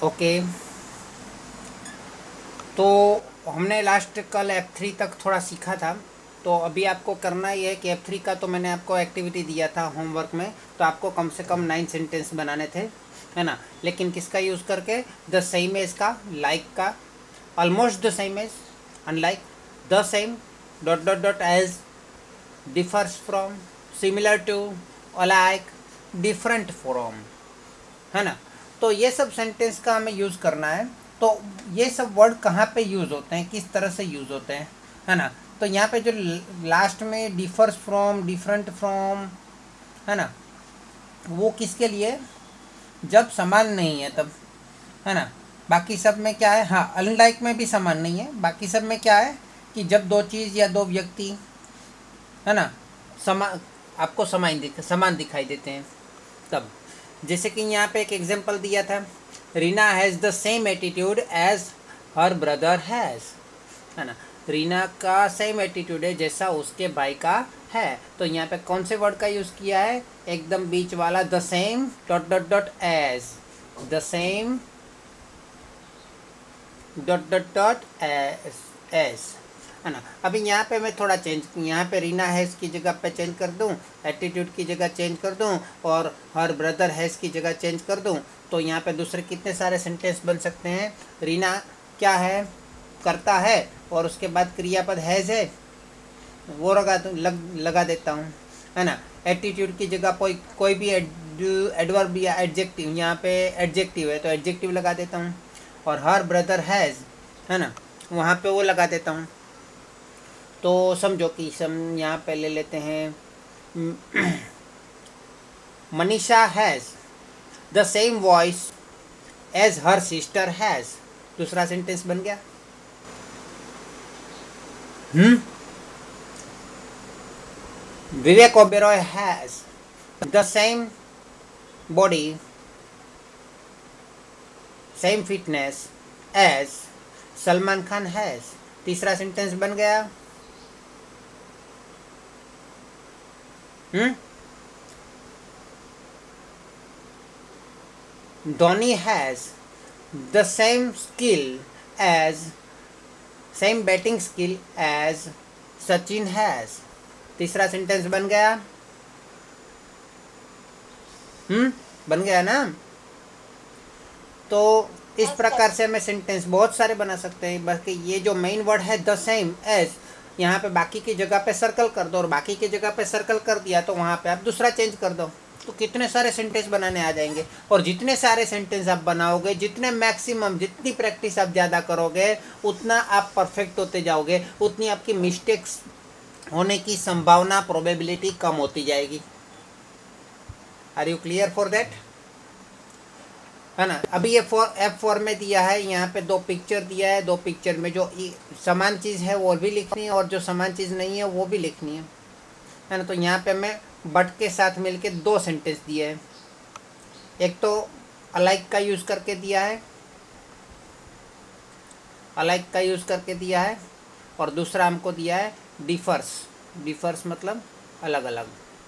Okay, तो हमने last कल F3 तक थोड़ा सीखा था। तो अभी आपको करना ये है कि F3 का तो मैंने आपको एक्टिविटी दिया था होमवर्क में, तो आपको कम से कम 9 सेंटेंस बनाने थे, है ना। लेकिन किसका यूज़ करके, द सेम एज का, लाइक का, almost the same as, unlike, the same, dot dot dot as, differs from, similar to, alike, different from, है ना। तो ये सब सेंटेंस का हमें यूज़ करना है। तो ये सब वर्ड कहाँ पे यूज़ होते हैं, किस तरह से यूज़ होते हैं, है ना। तो यहाँ पे जो लास्ट में डिफर्स फ्रॉम, डिफरेंट फ्रॉम, है ना, वो किसके लिए, जब समान नहीं है तब, है ना। बाकी सब में क्या है, हाँ अनलाइक में भी समान नहीं है, बाकी सब में क्या है कि जब दो चीज़ या दो व्यक्ति, है ना, आपको समान दिखाई देते हैं तब। जैसे कि यहाँ पे एक एग्जांपल दिया था, Reena has the same attitude as her brother has, है ना। रीना का सेम एटीट्यूड है जैसा उसके भाई का है। तो यहाँ पे कौन से वर्ड का यूज़ किया है, एकदम बीच वाला, the same dot dot dot as, the same dot dot dot as, है ना। अभी यहाँ पे मैं थोड़ा चेंज, यहाँ पे रीना हैज़ की जगह पे चेंज कर दूँ, एटीट्यूड की जगह चेंज कर दूँ, और हर ब्रदर हैज़ की जगह चेंज कर दूँ, तो यहाँ पे दूसरे कितने सारे सेंटेंस बन सकते हैं। रीना क्या है, करता है, और उसके बाद क्रियापद हैज़ है, वो लगा देता हूँ, है ना। एटीट्यूड की जगह कोई भी एडवर्ब या एडजेक्टिव, यहाँ पे एडजेक्टिव है तो एडजेक्टिव लगा देता हूँ, और हर ब्रदर हैज़, है ना, वहाँ पे वो लगा देता हूँ। तो समझो कि यहाँ पे ले लेते हैं, Manisha has the same voice as her sister has, दूसरा सेंटेंस बन गया। Vivek Oberoi has the same body, same fitness as Salman Khan has, तीसरा सेंटेंस बन गया। Dhoni has the same batting skill as Sachin has, तीसरा सेंटेंस बन गया। बन गया ना। तो इस प्रकार से हमें सेंटेंस बहुत सारे बना सकते हैं। बाकी ये जो मेन वर्ड है द सेम एज, यहाँ पे बाकी की जगह पे सर्कल कर दो, और बाकी की जगह पे सर्कल कर दिया तो वहाँ पे आप दूसरा चेंज कर दो, तो कितने सारे सेंटेंस बनाने आ जाएंगे। और जितने सारे सेंटेंस आप बनाओगे, जितने मैक्सिमम, जितनी प्रैक्टिस आप ज़्यादा करोगे, उतना आप परफेक्ट होते जाओगे, उतनी आपकी मिस्टेक्स होने की संभावना, प्रोबेबिलिटी कम होती जाएगी। Are you clear for that, है ना। अभी ये F4 में दिया है, यहाँ पे दो पिक्चर दिया है, दो पिक्चर में जो समान चीज़ है वो भी लिखनी है, और जो समान चीज़ नहीं है वो भी लिखनी है ना। तो यहाँ पे मैं बट के साथ मिलके दो सेंटेंस दिए हैं। एक तो अलाइक का यूज़ करके दिया है, अलाइक का यूज़ करके दिया है, और दूसरा हमको दिया है डिफर्स। डिफर्स मतलब अलग अलग,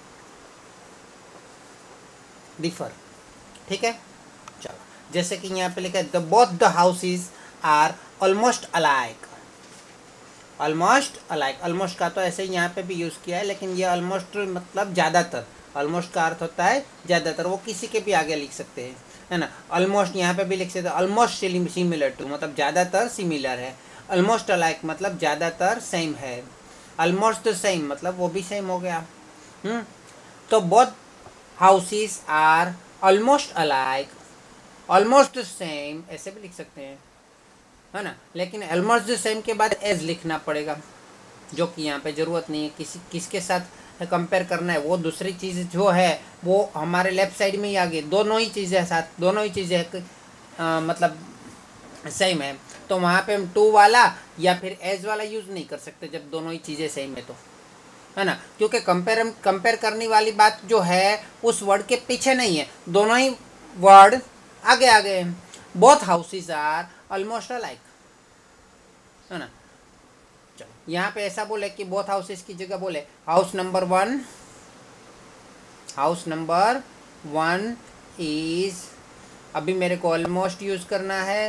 डिफर, ठीक है। चलो, जैसे कि यहाँ पे लिखा है, the both the houses are almost alike. Almost alike, almost का तो ऐसे ही यहाँ पे भी यूज़ किया है, लेकिन ये ऑलमोस्ट मतलब ज़्यादातर, ऑलमोस्ट का अर्थ होता है ज़्यादातर, वो किसी के भी आगे लिख सकते हैं, है ना। ऑलमोस्ट यहाँ पे भी लिख सकते हैं, ऑलमोस्ट सिमिलर टू मतलब ज़्यादातर सिमिलर है, ऑलमोस्ट अलाइक मतलब ज़्यादातर सेम है, ऑलमोस्ट सेम मतलब वो भी सेम हो गया। तो both houses are almost alike, almost same ऐसे भी लिख सकते हैं, है ना। लेकिन ऑलमोस्ट सेम के बाद एज लिखना पड़ेगा, जो कि यहाँ पे ज़रूरत नहीं है। किसके साथ कंपेयर करना है, वो दूसरी चीज़ जो है वो हमारे लेफ्ट साइड में ही आ गई, दोनों ही चीज़ें साथ, दोनों ही चीज़ें मतलब सेम है, तो वहाँ पे हम टू वाला या फिर एज वाला यूज़ नहीं कर सकते जब दोनों ही चीज़ें सेम है तो, है ना। क्योंकि कंपेयर करने वाली बात जो है उस वर्ड के पीछे नहीं है, दोनों ही वर्ड आगे आगे हैं। Both houses are almost alike, है ना। चलो, यहाँ पे ऐसा बोले कि बोथ हाउसेस की जगह बोले हाउस नंबर वन इज अभी मेरे को ऑलमोस्ट यूज़ करना है।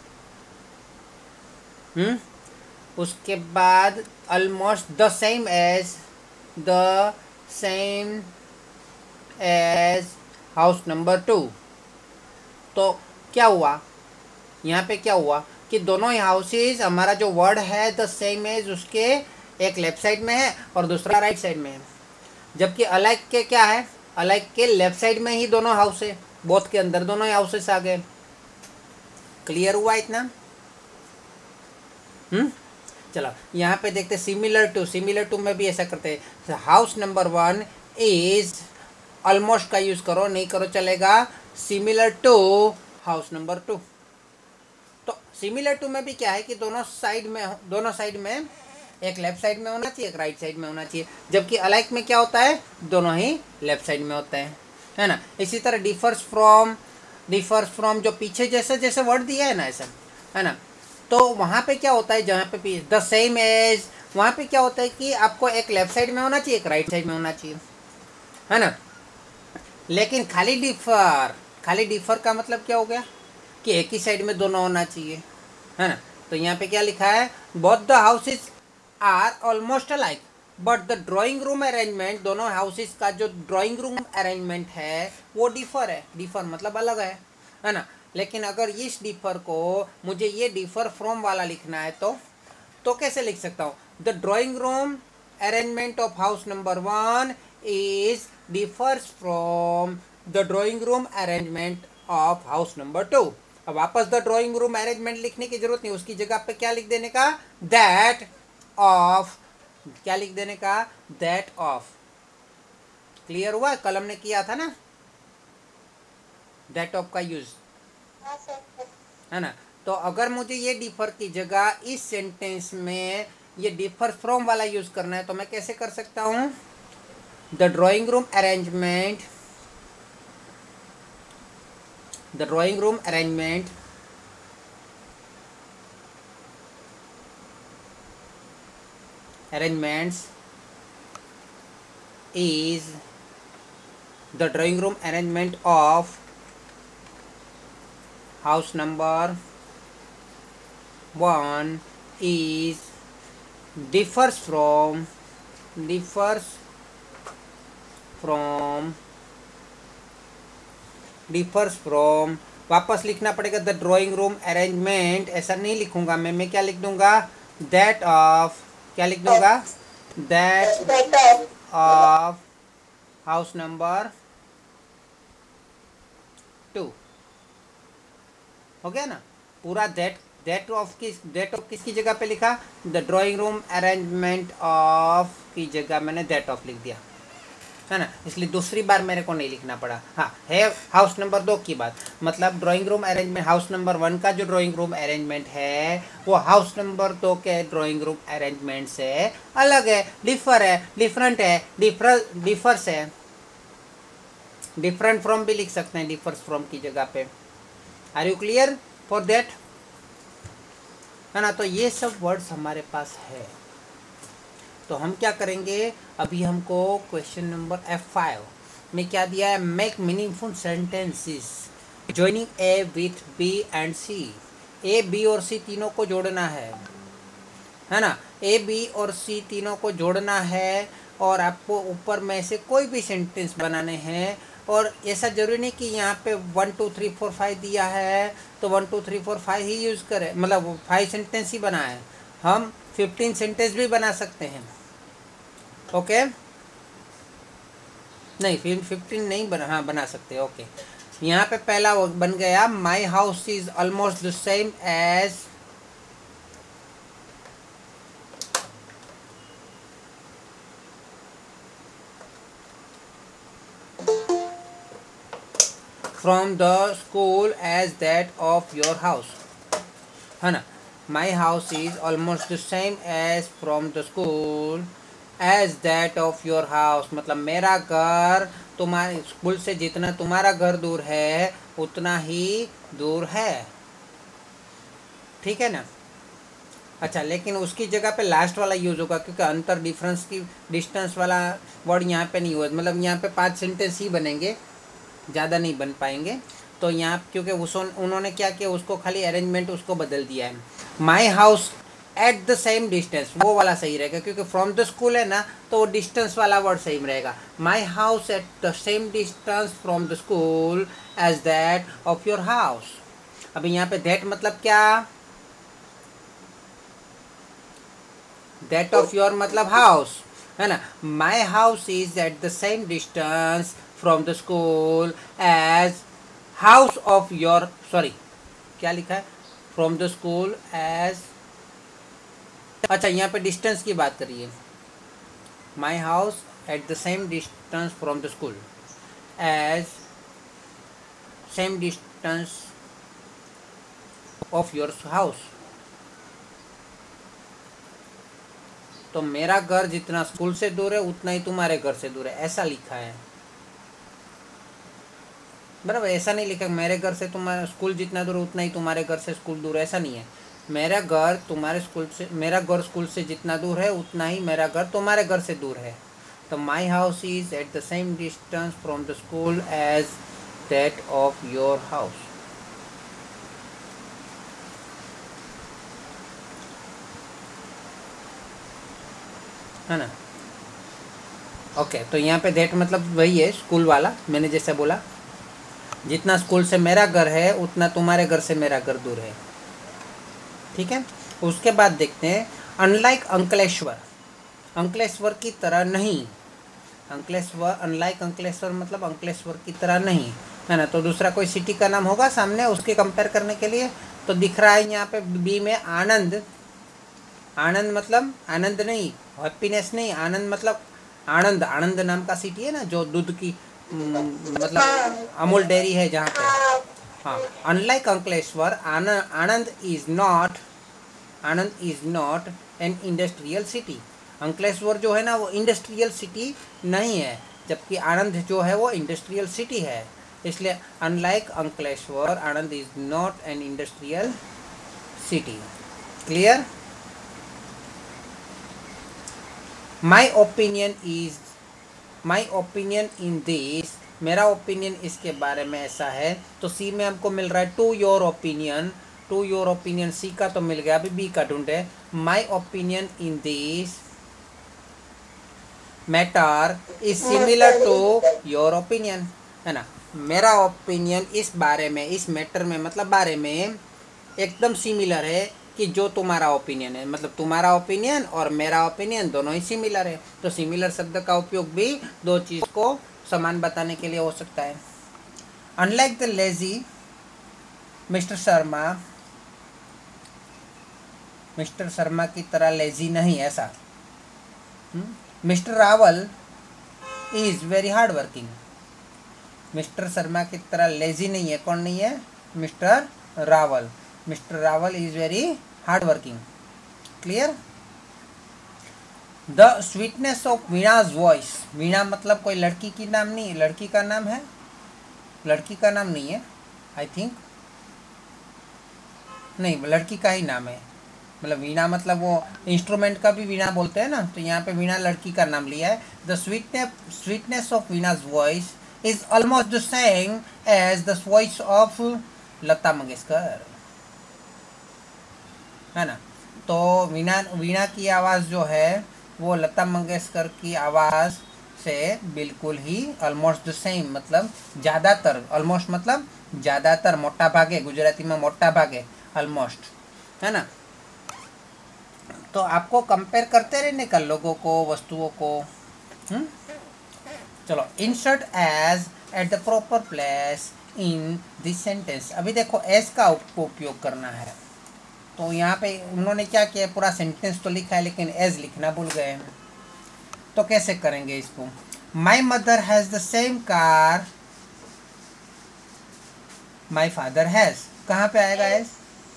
उसके बाद almost the same as house number 2। तो क्या हुआ यहाँ पे, क्या हुआ कि दोनों ही हाउसेज, हमारा जो वर्ड है द सेम एज, उसके एक लेफ्ट साइड में है और दूसरा राइट साइड में है। जबकि अलाइक के क्या है, अलाइक के लेफ्ट साइड में ही दोनों हाउस है, बोथ के अंदर दोनों ही हाउसेस आ गए। क्लियर हुआ इतना? चलो यहाँ पे देखते सिमिलर टू में भी ऐसा करते हैं। हाउस नंबर 1 इज, ऑलमोस्ट का यूज करो, नहीं करो चलेगा, सिमिलर टू हाउस नंबर 2। तो सिमिलर टू में भी क्या है कि दोनों साइड में एक लेफ्ट साइड में होना चाहिए, एक राइट साइड में होना चाहिए। जबकि अलाइक में क्या होता है, दोनों ही लेफ्ट साइड में होता है ना। इसी तरह डिफर्स फ्रॉम जो पीछे जैसे वर्ड दिया है ना, ऐसा है ना। तो वहाँ पे क्या होता है, जहाँ पे द सेम एज, वहाँ पे क्या होता है कि आपको एक लेफ्ट साइड में होना चाहिए, एक राइट साइड में होना चाहिए, है ना। लेकिन खाली डिफर का मतलब क्या हो गया कि एक ही साइड में दोनों होना चाहिए, है ना। तो यहाँ पे क्या लिखा है, both the houses are almost alike but the drawing room arrangement, दोनों हाउसेस का जो ड्राइंग रूम अरेंजमेंट है वो डिफर मतलब अलग है ना। लेकिन अगर इस डिफर को मुझे ये डिफर फ्रॉम वाला लिखना है तो कैसे लिख सकता हूँ, the drawing room arrangement of house number 1 is differs from the drawing room arrangement of house number 2। अब वापस द ड्राइंग रूम अरेंजमेंट लिखने की जरूरत नहीं, उसकी जगह पे क्या लिख देने का, दैट ऑफ, क्या लिख देने का, दैट ऑफ। क्लियर हुआ, कलम ने किया था ना दैट ऑफ का यूज, है ना। तो अगर मुझे ये डिफर की जगह इस सेंटेंस में ये डिफर फ्रॉम वाला यूज करना है तो मैं कैसे कर सकता हूँ, the drawing room arrangement arrangements is the drawing room arrangement of house number 1 is differs from वापस लिखना पड़ेगा द ड्राइंग रूम अरेंजमेंट, ऐसा नहीं लिखूंगा मैं क्या लिख दूंगा, दैट ऑफ, क्या लिख दूंगा, दैट ऑफ हाउस नंबर 2। हो गया ना पूरा। दैट ऑफ किसकी जगह पे लिखा, the drawing room arrangement of की जगह मैंने दैट ऑफ लिख दिया, है ना। इसलिए दूसरी बार मेरे को नहीं लिखना पड़ा। हाँ है हाउस नंबर 2 की बात, मतलब drawing room arrangement, house number 1 का जो ड्राइंग रूम अरेंजमेंट है वो हाउस नंबर 2 के ड्राइंग रूम अरेंजमेंट से अलग है, डिफरेंट है, डिफर्स है। डिफरेंट फ्रॉम भी लिख सकते हैं डिफर्स फ्रॉम की जगह पे। Are you clear for that, है ना। तो ये सब वर्ड्स हमारे पास है। तो हम क्या करेंगे, अभी हमको क्वेश्चन नंबर F5 में क्या दिया है, make meaningful sentences joining A with B and C. A B और सी तीनों को जोड़ना है ना। ए बी और सी तीनों को जोड़ना है और आपको ऊपर में से कोई भी सेंटेंस बनाने हैं। और ऐसा जरूरी नहीं कि यहाँ पे 1 2 3 4 5 दिया है तो 1 2 3 4 5 ही यूज़ करें, मतलब 5 सेंटेंस ही बनाए, हम 15 सेंटेंस भी बना सकते हैं। ओके नहीं 15 नहीं बना सकते। ओके यहाँ पे पहला बन गया, my house is almost the same as from the school as that of your house, है ना। My house is almost the same as from the school as that of your house, मतलब मेरा घर तुम्हारे स्कूल से जितना तुम्हारा घर दूर है उतना ही दूर है, ठीक है ना। अच्छा लेकिन उसकी जगह पे लास्ट वाला यूज होगा क्योंकि अंतर डिफरेंस की डिस्टेंस वाला वर्ड यहाँ पे नहीं हुआ, मतलब यहाँ पे 5 सेंटेंस ही बनेंगे, ज़्यादा नहीं बन पाएंगे। तो यहाँ क्योंकि उन्होंने क्या किया, उसको खाली अरेंजमेंट उसको बदल दिया है। My house at the same distance, वो वाला सही रहेगा, क्योंकि फ्रॉम द स्कूल है ना, तो वो डिस्टेंस वाला वर्ड सही रहेगा। My house at the same distance from the school as that of your house. अभी यहाँ पे दैट मतलब क्या, दैट ऑफ योर मतलब हाउस, है ना। My house is at the same distance from the school as house of your, sorry क्या लिखा है, फ्रॉम द स्कूल एज, अच्छा यहाँ पे डिस्टेंस की बात करिए। My house at the same distance from the school as same distance of your house. तो मेरा घर जितना स्कूल से दूर है उतना ही तुम्हारे घर से दूर है, ऐसा लिखा है, बराबर। ऐसा नहीं लिखा मेरे घर से तुम्हारा स्कूल जितना दूर है उतना ही तुम्हारे घर से स्कूल दूर है, ऐसा नहीं है। मेरा घर तुम्हारे स्कूल से, मेरा घर स्कूल से जितना दूर है उतना ही मेरा घर तुम्हारे घर से दूर है। तो my house is at the same distance from the school as that of your house. है ना, ओके। तो यहाँ पे दैट मतलब वही है स्कूल वाला, मैंने जैसे बोला जितना स्कूल से मेरा घर है उतना तुम्हारे घर से मेरा घर दूर है, ठीक है। उसके बाद देखते हैं अनलाइक अंकलेश्वर, अंकलेश्वर की तरह नहीं, अंकलेश्वर अनलाइक अंकलेश्वर मतलब अंकलेश्वर की तरह नहीं, है ना। तो दूसरा कोई सिटी का नाम होगा सामने उसके कंपेयर करने के लिए, तो दिख रहा है यहाँ पे बी में आनंद, आनंद मतलब आनंद नहीं, हैप्पीनेस नहीं, आनंद मतलब आनंद, आनंद नाम का सिटी है ना जो दूध की मतलब अमूल डेयरी है जहाँ पे, हाँ। Unlike Ankleshwar Anand is not, Anand is not an industrial city. Ankleshwar जो है ना वो इंडस्ट्रियल सिटी नहीं है, जबकि आनंद जो है वो इंडस्ट्रियल सिटी है। इसलिए unlike Ankleshwar Anand is not an industrial city. Clear. My opinion is, my opinion in this, मेरा ओपिनियन इसके बारे में ऐसा है। तो सी में हमको मिल रहा है to your opinion, to your opinion C का तो मिल गया, अभी बी का ढूंढे। My opinion in this matter is similar to your opinion, है ना। मेरा ओपिनियन इस बारे में, इस मैटर में मतलब बारे में एकदम सिमिलर है कि जो तुम्हारा ओपिनियन है, मतलब तुम्हारा ओपिनियन और मेरा ओपिनियन दोनों ही सिमिलर है। तो सिमिलर शब्द का उपयोग भी दो चीज़ को समान बताने के लिए हो सकता है। Unlike the lazy mister Sharma, mister Sharma की तरह लेजी नहीं, ऐसा। Mister Rawal is very hard working, mister Sharma की तरह लेजी नहीं है, कौन नहीं है, mister Rawal, mister Rawal is very hard working. Clear. The sweetness of Veena's voice, Veena मतलब कोई लड़की की नाम नहीं, लड़की का नाम है, लड़की का नाम नहीं है आई थिंक, नहीं लड़की का ही नाम है, मतलब वीणा मतलब वो इंस्ट्रूमेंट का भी वीणा बोलते हैं ना, तो यहाँ पे वीणा लड़की का नाम लिया है। The sweetness of Veena's voice is almost the same as the voice of Lata Mangeshkar, है ना। तो वीणा की आवाज़ जो है वो लता मंगेशकर की आवाज़ से बिल्कुल ही ऑलमोस्ट द सेम मतलब ज़्यादातर, ऑलमोस्ट मतलब ज़्यादातर, मोटा भागे, गुजराती में मोटा भागे, ऑलमोस्ट, है ना। तो आपको कंपेयर करते रहने का लोगों को, वस्तुओं को। चलो insert as at the proper place in this sentence. अभी देखो एज का उपयोग करना है, तो यहाँ पे उन्होंने क्या किया, पूरा सेंटेंस तो लिखा है लेकिन एज लिखना भूल गए हैं। तो कैसे करेंगे इसको। My mother has the same car my father has, कहाँ पे आएगा एज,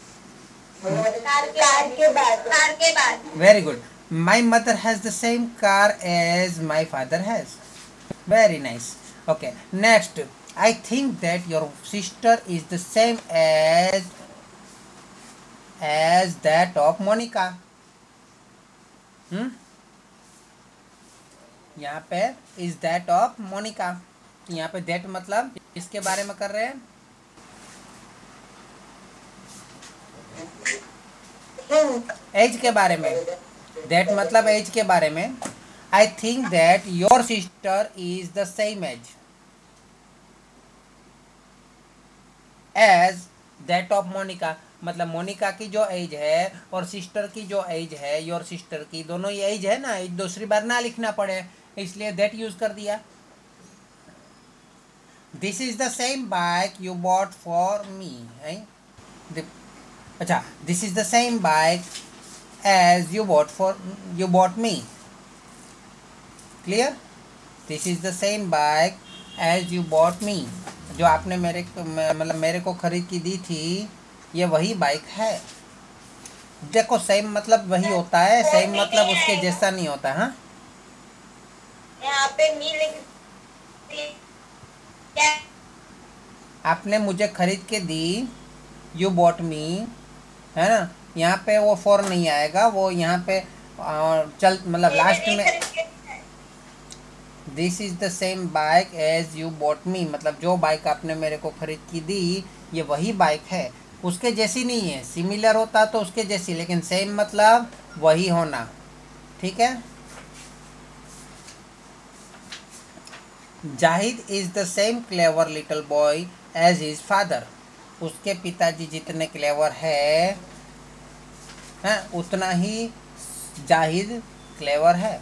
कार के बाद। Very good. My mother has the same car as my father has, very nice. Okay next, I think that your sister is the same as that of Monica। यहाँ पे is that of Monica, यहाँ पे that मतलब इसके बारे में कर रहे हैं, एज के बारे में, दैट मतलब एज के बारे में। I think that your sister is the same as that of Monica, मतलब मोनिका की जो एज है और सिस्टर की जो एज है, योर सिस्टर की, दोनों ही एज है ना, दूसरी बार ना लिखना पड़े, इसलिए दैट यूज कर दिया। This is the same bike you bought for me है। अच्छा, this is the same bike as you bought me. Clear? This is the same bike as you bought me, जो आपने मतलब मेरे को खरीद की दी थी, ये वही बाइक है। देखो सेम मतलब वही होता है, सेम मतलब उसके जैसा नहीं होता। हाँ, यहाँ पे मी लिख आपने मुझे खरीद के दी, यू बॉट मी, है ना, यहाँ पे वो फॉर नहीं आएगा, वो यहाँ पे चल मतलब लास्ट में this is the same bike as you bought me, मतलब जो बाइक आपने मेरे को खरीद की दी, ये वही बाइक है, उसके जैसी नहीं है। सिमिलर होता तो उसके जैसी, लेकिन सेम मतलब वही होना। ठीक है। Zahid is the same clever little boy as his father, उसके पिताजी जितने क्लेवर है उतना ही जाहिद क्लेवर है।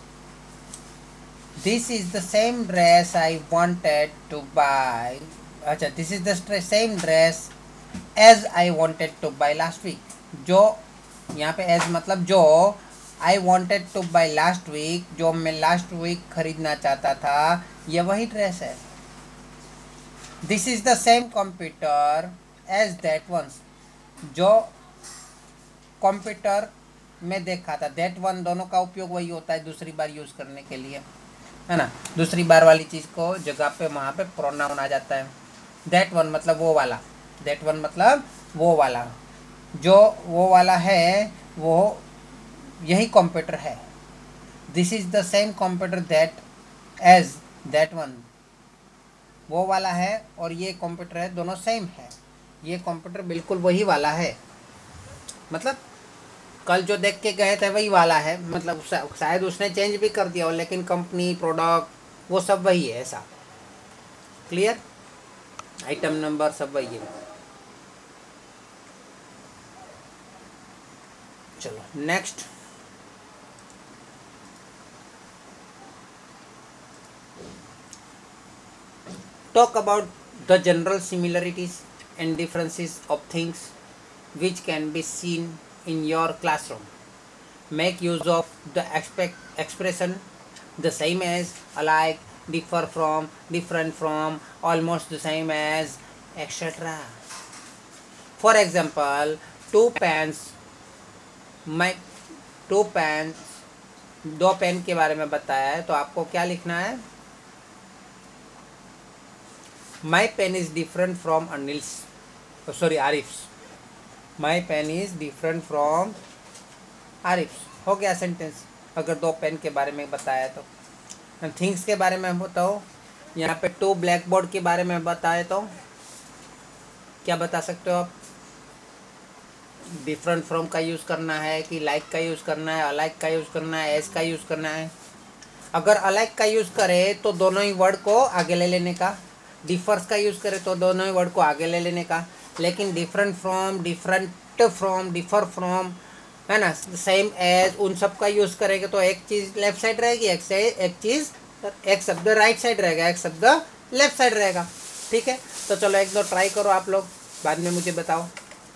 This is the same dress I wanted to buy, अच्छा, this is the same dress as I wanted to buy last week, जो यहाँ पे एज मतलब जो, I wanted to buy last week, जो मैं लास्ट वीक खरीदना चाहता था, ये वही ड्रेस है। This is the same computer as that ones, जो कंप्यूटर में देखा था, दैट वन दोनों का उपयोग वही होता है दूसरी बार यूज करने के लिए, है ना, दूसरी बार वाली चीज को जगह पे वहां पे प्रोनाउन आ जाता है। दैट वन मतलब वो वाला, दैट वन मतलब वो वाला, जो वो वाला है वो यही कंप्यूटर है। This is the same computer that as that one, वो वाला है और ये कंप्यूटर है, दोनों सेम है, ये कंप्यूटर बिल्कुल वही वाला है, मतलब कल जो देख के गए थे वही वाला है, मतलब शायद उसने चेंज भी कर दिया हो, लेकिन कंपनी प्रोडक्ट वो सब वही है, ऐसा। क्लियर? आइटम नंबर सब वही है। चलो next. Talk about the general similarities and differences of things which can be seen in your classroom. Make use of the expression the same as, alike, differ from, different from, almost the same as, etc. For example, two pens, मैं two pens, दो pen के बारे में बताया है, तो आपको क्या लिखना है? My pen is different from Anil's, sorry Arif's, my pen is different from Arif's, हो गया सेंटेंस। अगर दो पेन के बारे में बताया तो थिंग्स के बारे में बताओ, यहाँ पे टू ब्लैक बोर्ड के बारे में बताए तो क्या बता सकते हो आप? डिफरेंट फ्रॉम का यूज़ करना है कि लाइक का यूज़ करना है, अलाइक का यूज़ करना है, एज का यूज़ करना है? अगर अलाइक का यूज़ करे तो दोनों ही वर्ड को आगे ले लेने का, डिफर्स का यूज़ करे तो दोनों ही वर्ड को आगे ले लेने का, लेकिन डिफरेंट फ्रॉम, डिफर फ्रॉम, है ना, सेम एज, उन सब का यूज़ करेंगे तो एक चीज़ लेफ्ट साइड रहेगी, एक शब्द राइट साइड रहेगा, एक शब्द लेफ्ट साइड रहेगा। ठीक है, तो चलो एक दो ट्राई करो आप लोग, बाद में मुझे बताओ।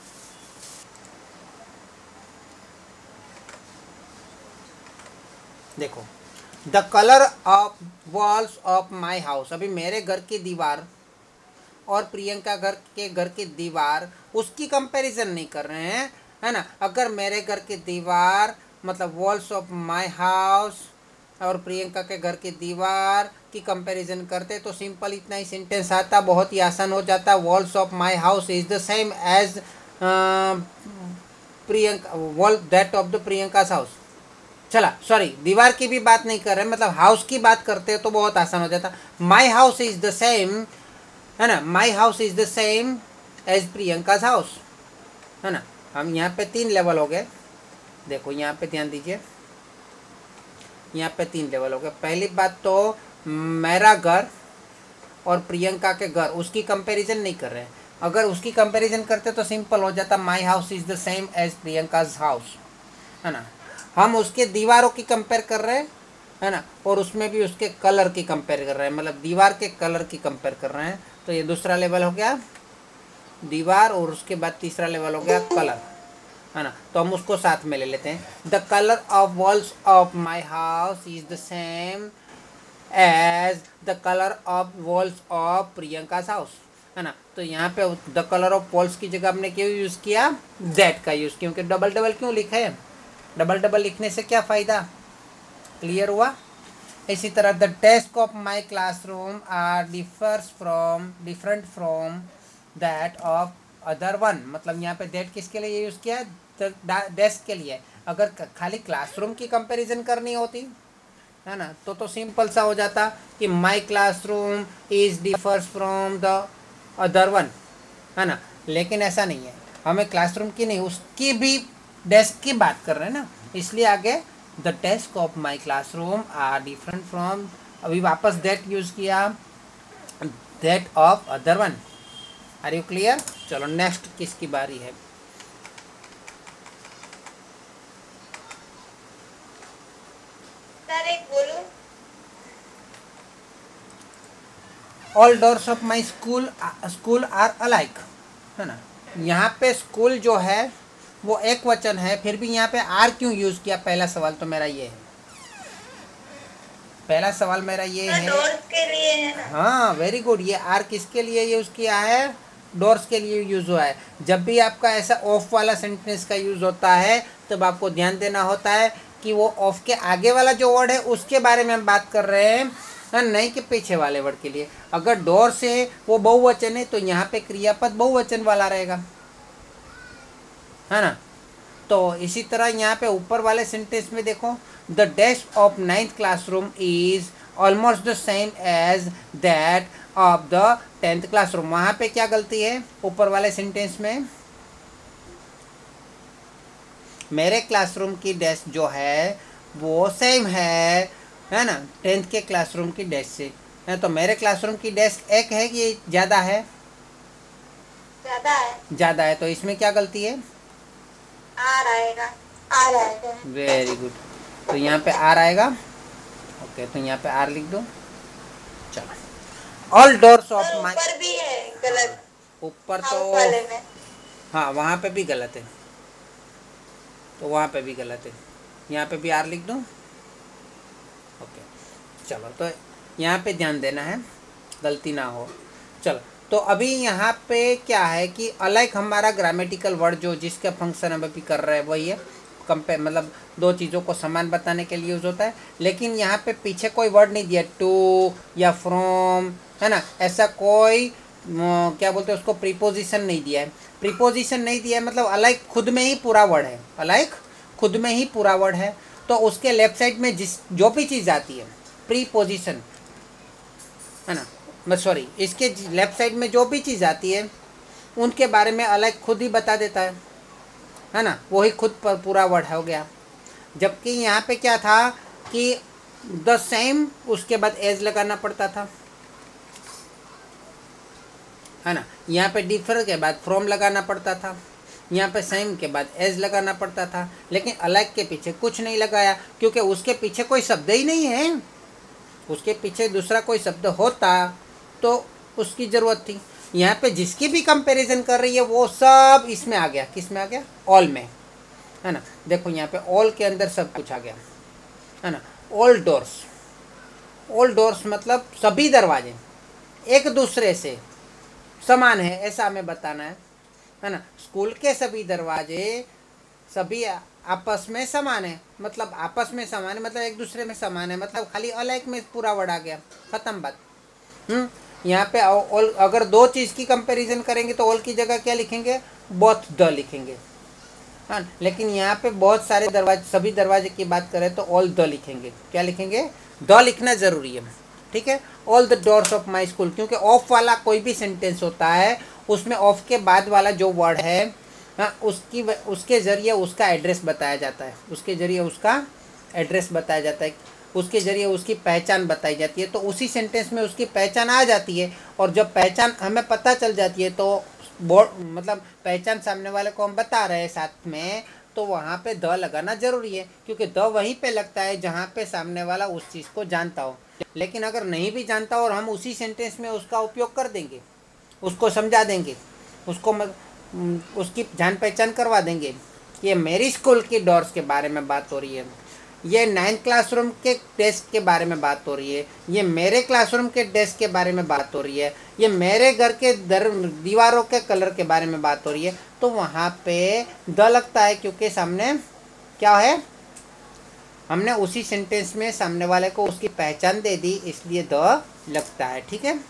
देखो, the colour of walls of my house, अभी मेरे घर की दीवार और प्रियंका घर की दीवार, उसकी कंपैरिजन नहीं कर रहे हैं, है ना। अगर मेरे घर की दीवार मतलब वॉल्स ऑफ माई हाउस और प्रियंका के घर की दीवार की कंपैरिजन करते तो सिंपल इतना ही सेंटेंस आता, बहुत ही आसान हो जाता। Walls of my house is the same as Priyanka wall that of the Priyanka's house. चला, सॉरी, दीवार की भी बात नहीं कर रहे, मतलब हाउस की बात करते तो बहुत आसान हो जाता। My house is the same, है ना, my house is the same as Priyanka's house, है ना। हम यहाँ पे 3 लेवल हो गए। देखो यहाँ पे ध्यान दीजिए, यहाँ पे 3 लेवल हो गए। पहली बात तो मेरा घर और प्रियंका के घर, उसकी कंपैरिजन नहीं कर रहे हैं। अगर उसकी कंपैरिजन करते तो सिंपल हो जाता, my house is the same as Priyanka's house, है ना। हम उसके दीवारों की कंपेयर कर रहे हैं, है ना, और उसमें भी उसके कलर की कंपेयर कर रहे हैं, मतलब दीवार के कलर की कंपेयर कर रहे हैं। तो ये दूसरा लेवल हो गया दीवार, और उसके बाद तीसरा लेवल हो गया कलर, है ना। तो हम उसको साथ में ले लेते हैं। The colour of walls of my house is the same as the colour of walls of Priyanka's house, है ना। तो यहाँ पे द कलर ऑफ वॉल्स की जगह हमने क्यों यूज़ किया, दैट का यूज़, क्योंकि डबल डबल क्यों लिखा है, डबल डबल लिखने से क्या फ़ायदा, क्लियर हुआ। इसी तरह the desk of my classroom are different from that of other one, मतलब यहाँ पे दैट किसके लिए यूज़ किया, डेस्क के लिए। अगर खाली क्लासरूम की कंपैरिजन करनी होती, है ना, तो सिंपल सा हो जाता कि my classroom is differs from the other one, है ना। लेकिन ऐसा नहीं है, हमें क्लासरूम की नहीं, उसकी भी डेस्क की बात कर रहे हैं ना, इसलिए आगे the desk of my classroom are different from, अभी वापस दैट यूज़ किया, that of other one. Are you clear. चलो नेक्स्ट किसकी बारी है। सर एक बोलूं, all doors of my school are alike, है ना। यहाँ पे स्कूल जो है वो एक वचन है, फिर भी यहाँ पे आर क्यों यूज़ किया, पहला सवाल तो मेरा ये है, पहला सवाल मेरा ये है। डोर्स के लिए है ना। हाँ वेरी गुड, ये आर किसके लिए यूज़ किया है, डोर्स के लिए यूज़ हुआ है। जब भी आपका ऐसा ऑफ वाला सेंटेंस का यूज़ होता है तब आपको ध्यान देना होता है कि वो ऑफ के आगे वाला जो वर्ड है उसके बारे में हम बात कर रहे हैं, नहीं कि पीछे वाले वर्ड के लिए। अगर डोर से वो बहुवचन है तो यहाँ पे क्रियापद बहुवचन वाला रहेगा, है ना। तो इसी तरह यहाँ पे ऊपर वाले सेंटेंस में देखो, the desk of 9th classroom is almost the same as that of the 10th classroom. वहाँ पे क्या गलती है ऊपर वाले सेंटेंस में, मेरे क्लासरूम की डेस्क जो है वो सेम है ना 10th के क्लासरूम की डेस्क से, है। तो मेरे क्लासरूम की डेस्क एक है कि ज़्यादा है, ज्यादा है, ज़्यादा है, तो इसमें क्या गलती है, आर आएगा, आर आएगा। Very good. तो यहाँ पे आर आएगा, ओके, तो यहाँ पे आर लिख दो। चलो all doors of sir my, ऊपर भी है गलत, ऊपर हाउस तो वाले में। हाँ वहाँ पे भी गलत है, तो वहाँ पे भी गलत है, यहाँ पे भी आर लिख दो, ओके। चलो तो यहाँ पे ध्यान देना है गलती ना हो। चलो तो अभी यहाँ पे क्या है कि अलाइक हमारा ग्रामेटिकल वर्ड जो जिसका फंक्शन हम अभी कर रहे हैं वही है, कंपेयर मतलब दो चीज़ों को समान बताने के लिए यूज़ होता है। लेकिन यहाँ पे पीछे कोई वर्ड नहीं दिया, टू या फ्रॉम, है ना, ऐसा कोई क्या बोलते हैं उसको, प्रीपोजिशन नहीं दिया है। प्रीपोजिशन नहीं दिया है मतलब अलाइक खुद में ही पूरा वर्ड है, अलाइक खुद में ही पूरा वर्ड है। तो उसके लेफ्ट साइड में जो भी चीज़ आती है प्रीपोजिशन, है ना, मैं सॉरी, इसके लेफ्ट साइड में जो भी चीज़ आती है उनके बारे में अलग खुद ही बता देता है ना, वही खुद पर पूरा वर्ड हो गया। जबकि यहाँ पे क्या था कि द सेम उसके बाद एज लगाना पड़ता था, है ना। यहाँ पे डिफर के बाद फ्रॉम लगाना पड़ता था, यहाँ पे सेम के बाद एज लगाना पड़ता था। लेकिन अलग के पीछे कुछ नहीं लगाया क्योंकि उसके पीछे कोई शब्द ही नहीं है, उसके पीछे दूसरा कोई शब्द होता तो उसकी ज़रूरत थी। यहाँ पे जिसकी भी कंपैरिजन कर रही है वो सब इसमें आ गया, किस में आ गया, ऑल में, है ना। देखो यहाँ पे ऑल के अंदर सब कुछ आ गया, है ना। ऑल डोर्स, ऑल डोर्स मतलब सभी दरवाजे एक दूसरे से समान है ऐसा हमें बताना है ना। स्कूल के सभी दरवाजे सभी आपस में समान है, मतलब आपस में समान है मतलब एक दूसरे में समान है, मतलब खाली अलाइक में पूरा वर्ड आ गया, ख़त्म बात। यहाँ पे ऑल, अगर दो चीज़ की कंपैरिजन करेंगे तो ऑल की जगह क्या लिखेंगे, बोथ द लिखेंगे, हाँ। लेकिन यहाँ पे बहुत सारे दरवाजे, सभी दरवाजे की बात करें तो ऑल द लिखेंगे, क्या लिखेंगे, द लिखना ज़रूरी है, ठीक है। All the doors of my school, क्योंकि ऑफ वाला कोई भी सेंटेंस होता है उसमें ऑफ के बाद वाला जो वर्ड है हाँ, उसके ज़रिए उसका एड्रेस बताया जाता है, उसके ज़रिए उसका एड्रेस बताया जाता है, उसके ज़रिए उसकी पहचान बताई जाती है। तो उसी सेंटेंस में उसकी पहचान आ जाती है, और जब पहचान हमें पता चल जाती है तो मतलब पहचान सामने वाले को हम बता रहे हैं साथ में, तो वहाँ पे द लगाना ज़रूरी है, क्योंकि द वहीं पे लगता है जहाँ पे सामने वाला उस चीज़ को जानता हो। लेकिन अगर नहीं भी जानता और हम उसी सेंटेंस में उसका उपयोग कर देंगे, उसको समझा देंगे, उसको उसकी जान पहचान करवा देंगे। ये मेरी स्कूल की डोर्स के बारे में बात हो रही है, ये 9th क्लासरूम के डेस्क के बारे में बात हो रही है, ये मेरे क्लासरूम के डेस्क के बारे में बात हो रही है, ये मेरे घर के दीवारों के कलर के बारे में बात हो रही है, तो वहाँ पे द लगता है, क्योंकि सामने क्या है, हमने उसी सेंटेंस में सामने वाले को उसकी पहचान दे दी, इसलिए द लगता है। ठीक है,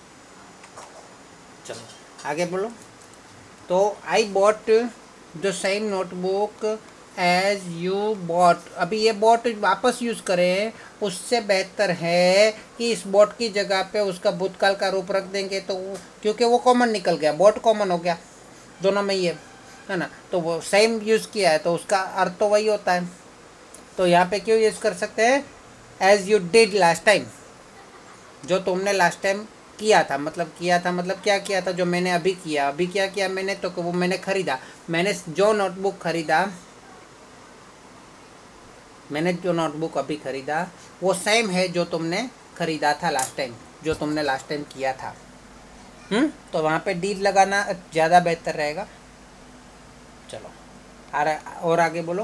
चलो आगे बोलो। तो I bought the same notebook as you bought, अभी ये बॉट वापस यूज़ करें, उससे बेहतर है कि इस बॉट की जगह पे उसका भूतकाल का रूप रख देंगे, तो क्योंकि वो कॉमन निकल गया, बॉट कॉमन हो गया दोनों में, ये है ना, तो वो सेम यूज़ किया है तो उसका अर्थ तो वही होता है। तो यहाँ पे क्यों यूज़ कर सकते हैं, as you did last time, जो तुमने लास्ट टाइम किया था, मतलब किया था मतलब क्या किया था, जो मैंने अभी किया, अभी क्या किया मैंने, तो वो मैंने ख़रीदा, मैंने जो नोटबुक ख़रीदा, मैंने जो नोटबुक अभी ख़रीदा वो सेम है जो तुमने ख़रीदा था लास्ट टाइम, जो तुमने लास्ट टाइम किया था। तो वहाँ पे डीड लगाना ज़्यादा बेहतर रहेगा। चलो और आगे बोलो,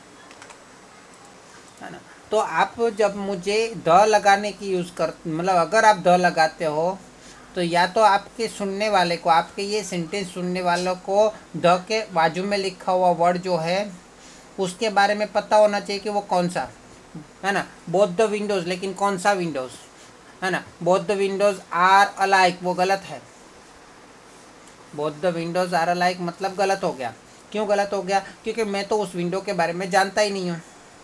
है ना। तो आप जब मुझे द लगाने की यूज़ कर, मतलब अगर आप द लगाते हो तो या तो आपके सुनने वाले को, आपके ये सेंटेंस सुनने वालों को द के बाजू में लिखा हुआ वर्ड जो है उसके बारे में पता होना चाहिए कि वो कौन सा है ना। बोथ द विंडोज़, लेकिन कौन सा विंडोज़, है ना। Both the windows are alike, वो गलत है। Both the windows are alike मतलब गलत हो गया। क्यों गलत हो गया, क्योंकि मैं तो उस विंडो के बारे में जानता ही नहीं हूँ।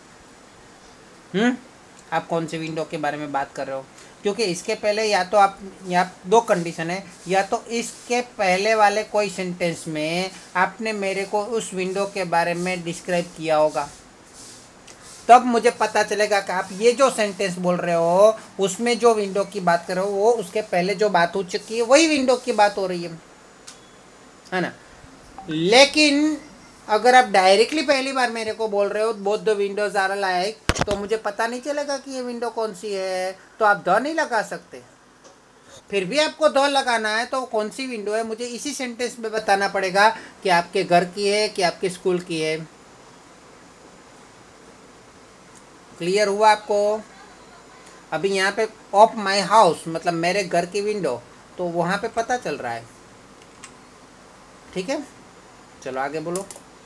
आप कौन से विंडो के बारे में बात कर रहे हो, क्योंकि इसके पहले या तो आप, यहाँ दो कंडीशन है, या तो इसके पहले वाले कोई सेंटेंस में आपने मेरे को उस विंडो के बारे में डिस्क्राइब किया होगा, तब मुझे पता चलेगा कि आप ये जो सेंटेंस बोल रहे हो उसमें जो विंडो की बात कर रहे हो वो उसके पहले जो बात हो चुकी है वही विंडो की बात हो रही है ना। लेकिन अगर आप डायरेक्टली पहली बार मेरे को बोल रहे हो both the windows are alike, तो मुझे पता नहीं चलेगा कि ये विंडो कौन सी है, तो आप द नहीं लगा सकते। फिर भी आपको द लगाना है तो कौन सी विंडो है मुझे इसी सेंटेंस में बताना पड़ेगा, कि आपके घर की है कि आपके स्कूल की है। क्लियर हुआ आपको। अभी यहाँ पे ऑफ माई हाउस मतलब मेरे घर की विंडो, तो वहाँ पे पता चल रहा है। ठीक है, चलो आगे बोलो।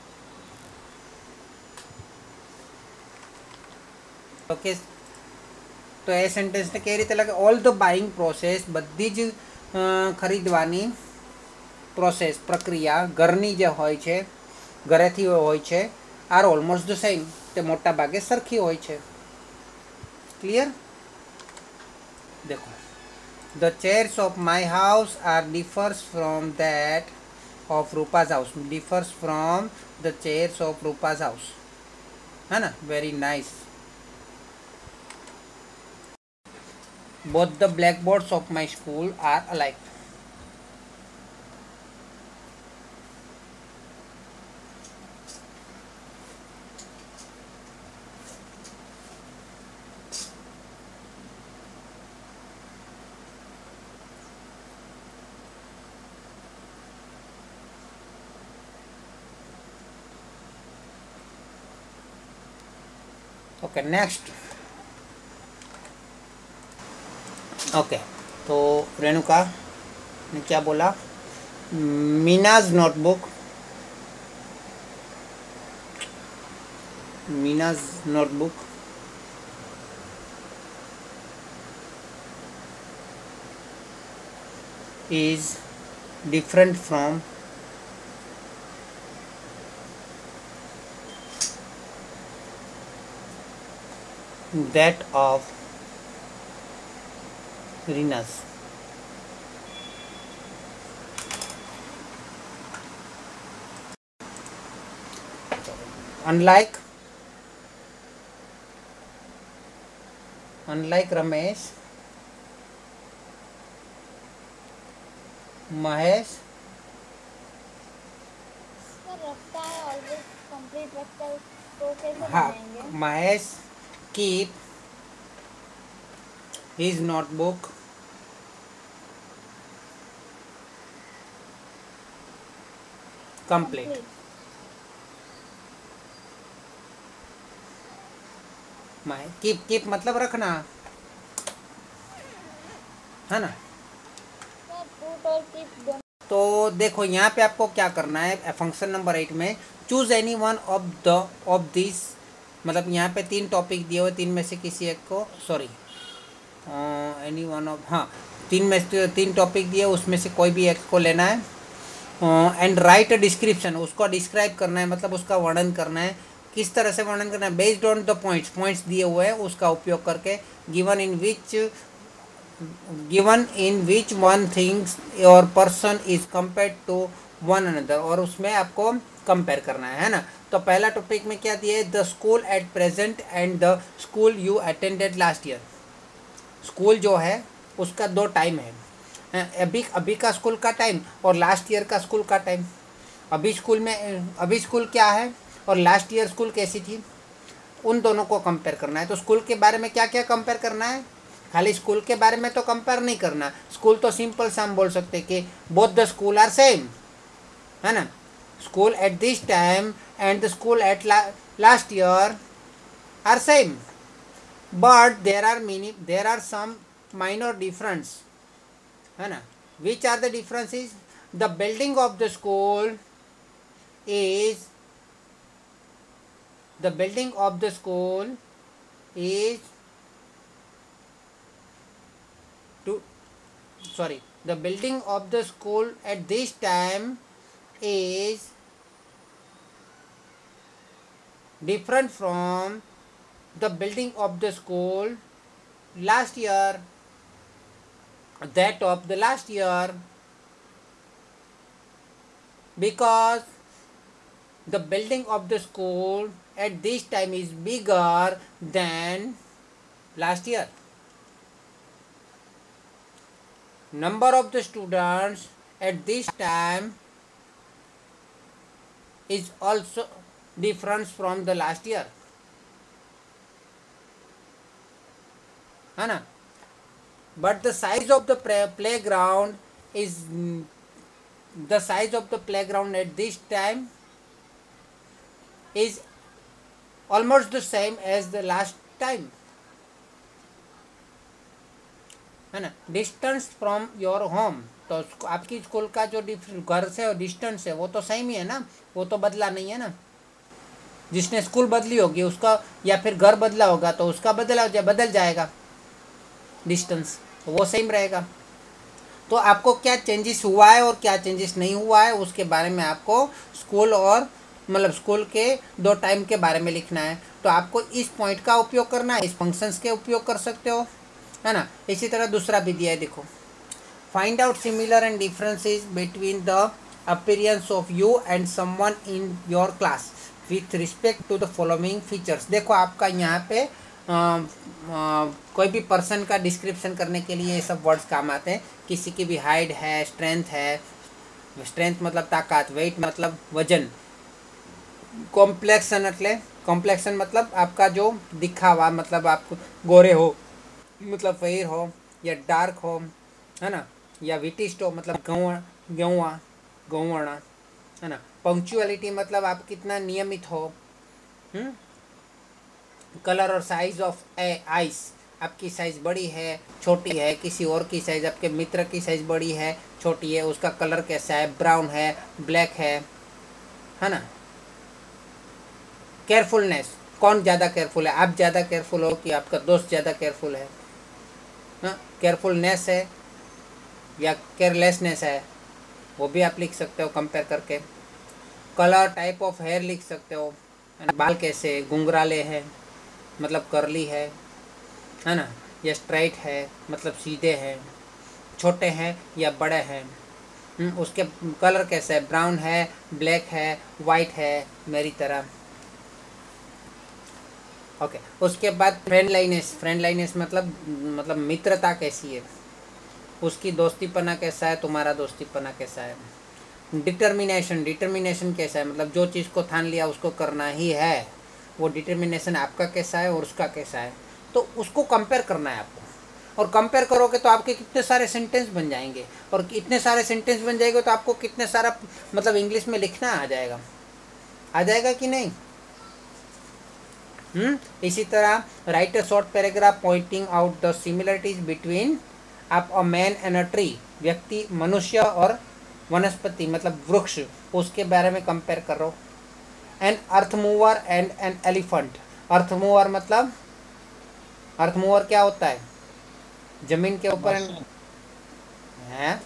ओके, તો એ સેન્ટેન્સને કેવી રીતે લખે, ઓલ ધ બાઇંગ પ્રોસેસ, બધી જ ખરીદવાની પ્રોસેસ પ્રક્રિયા ઘરની જે હોય છે, ઘરેથી હોય છે, આર ઓલમોસ્ટ ધ સેમ, તે મોટા ભાગે સરખી હોય છે। ક્લિયર, देखो, the chairs of my house are differs from that of Rupa's house, differs from the chairs of Rupa's house, है ना। Very nice. बोथ द blackboards of my school are alike। Okay, next. Okay, तो रेणुका ने क्या बोला, Meena's notebook, Meena's notebook is different from that of Rina's। Unlike Ramesh, Mahesh sir रखता है, ऑलवेज कंप्लीट रखता है, तो कैसे हाँ बनाएंगे? Mahesh keep his notebook complete. Complete. Keep मतलब रखना है ना। सर पुट और कीप दोनों। तो देखो यहाँ पे आपको क्या करना है, फंक्शन नंबर 8 में choose any one of this, मतलब यहाँ पे 3 टॉपिक दिए हुए, 3 में से किसी एक को, सॉरी एनी वन ऑफ, हाँ 3 में से 3 टॉपिक दिए, उसमें से कोई भी एक को लेना है एंड राइट अ डिस्क्रिप्शन, उसको डिस्क्राइब करना है, मतलब उसका वर्णन करना है। किस तरह से वर्णन करना है? बेस्ड ऑन द पॉइंट्स दिए हुए हैं उसका उपयोग करके, given in which one things और person is compared to one another, और उसमें आपको कंपेयर करना है ना। तो पहला टॉपिक में क्या दिया है? The school at present and the school you attended last year. School जो है उसका 2 टाइम है, अभी का स्कूल का टाइम और लास्ट ईयर का स्कूल का टाइम। अभी स्कूल क्या है और लास्ट ईयर स्कूल कैसी थी, उन दोनों को कंपेयर करना है। तो स्कूल के बारे में क्या क्या कंपेयर करना है? खाली स्कूल के बारे में तो कंपेयर नहीं करना। स्कूल तो सिंपल सा हम बोल सकते हैं कि both the school are same, है ना। School at this time and the school at last year are same, but there are some minor difference, है ना। Which are the differences? The building of the school is the building of the school is to sorry the building of the school at this time is different from the building of the school last year, that of the last year, because the building of the school at this time is bigger than last year. Number of the students at this time is also different from the last year, है ना। But the size of the playground is the size of the playground at this time is almost the same as the last time, है ना। Distance from your home, तो आपकी school का जो घर से डिस्टेंस है वो तो सेम ही है ना, वो तो बदला नहीं है ना। जिसने स्कूल बदली होगी उसका, या फिर घर बदला होगा तो उसका बदल जाएगा डिस्टेंस, तो वो सेम रहेगा। तो आपको क्या चेंजेस हुआ है और क्या चेंजेस नहीं हुआ है उसके बारे में आपको स्कूल और मतलब स्कूल के 2 टाइम के बारे में लिखना है। तो आपको इस पॉइंट का उपयोग करना है, इस फंक्शंस के उपयोग कर सकते हो, है ना। इसी तरह दूसरा भी दिया है, देखो, find out similar and differences between the appearance of you and someone in your class with respect to the following features. देखो आपका यहाँ पे कोई भी पर्सन का डिस्क्रिप्शन करने के लिए ये सब वर्ड्स काम आते हैं। किसी की भी हाइट है, स्ट्रेंथ मतलब ताकत, वेट मतलब वजन, कॉम्प्लेक्सन मतलब आपका जो दिखावा, मतलब आप गोरे हो मतलब फेयर हो या डार्क हो, है ना, या विटिस्ट हो मतलब गौवर्ण, है ना। पंक्चुअलिटी मतलब आप कितना नियमित हो। कलर और साइज ऑफ आइस, आपकी साइज़ बड़ी है छोटी है, किसी और की साइज़, आपके मित्र की साइज़ बड़ी है छोटी है, उसका कलर कैसा है, ब्राउन है, ब्लैक है ना। केयरफुलनेस, कौन ज़्यादा केयरफुल है, आप ज़्यादा केयरफुल हो कि आपका दोस्त ज़्यादा केयरफुल है, हाँ। केयरफुलनेस है या केयरलेसनेस है, वो भी आप लिख सकते हो कंपेयर करके। कलर, टाइप ऑफ हेयर लिख सकते हो, बाल कैसे, घुंघराले हैं मतलब करली है ना, या स्ट्राइट है मतलब सीधे हैं, छोटे हैं या बड़े हैं, उसके कलर कैसा है, ब्राउन है, ब्लैक है, वाइट है, मेरी तरह, ओके, उसके बाद फ्रेंडलाइनेस मतलब मित्रता कैसी है, उसकी दोस्तीपना कैसा है, तुम्हारा दोस्तीपना कैसा है। डिटर्मिनेशन कैसा है, मतलब जो चीज़ को ठान लिया उसको करना ही है, वो डिटर्मिनेशन आपका कैसा है और उसका कैसा है, तो उसको कंपेयर करना है आपको। और कंपेयर करोगे तो आपके कितने सारे सेंटेंस बन जाएंगे, और इतने सारे सेंटेंस बन जाएंगे तो आपको कितने सारा मतलब इंग्लिश में लिखना आ जाएगा कि नहीं। इसी तरह write a short paragraph pointing out the similarities between आप a man and a tree, व्यक्ति मनुष्य और वनस्पति मतलब वृक्ष, उसके बारे में कंपेयर करो। An earth mover and an elephant, earth mover क्या होता है, जमीन के ऊपर है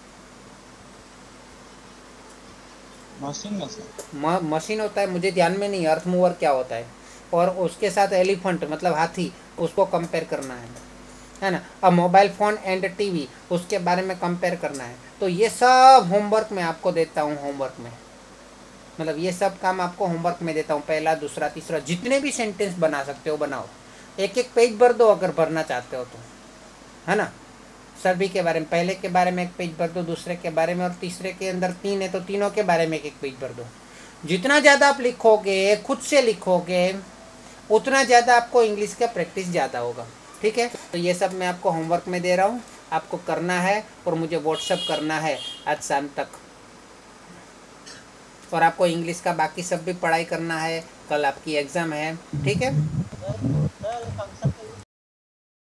मशीन होता है, मुझे ध्यान में नहीं अर्थ मूवर क्या होता है। और उसके साथ एलिफेंट मतलब हाथी, उसको कंपेयर करना है ना। अब मोबाइल फ़ोन एंड टीवी, उसके बारे में कंपेयर करना है। तो ये सब होमवर्क मैं आपको देता हूँ, होमवर्क में मतलब ये सब काम आपको होमवर्क में देता हूँ, पहला दूसरा तीसरा, जितने भी सेंटेंस बना सकते हो बनाओ, एक एक पेज भर दो अगर भरना चाहते हो तो, है ना। सभी के बारे में, पहले के बारे में एक पेज भर दो, दूसरे के बारे में, और तीसरे के अंदर 3 है तो तीनों के बारे में एक एक पेज भर दो। जितना ज़्यादा आप लिखोगे, खुद से लिखोगे, उतना ज़्यादा आपको इंग्लिश का प्रैक्टिस ज़्यादा होगा। ठीक है, तो ये सब मैं आपको होमवर्क में दे रहा हूँ, आपको करना है और मुझे व्हाट्सअप करना है आज शाम तक। और आपको इंग्लिश का बाकी सब भी पढ़ाई करना है, कल आपकी एग्ज़ाम है। ठीक है।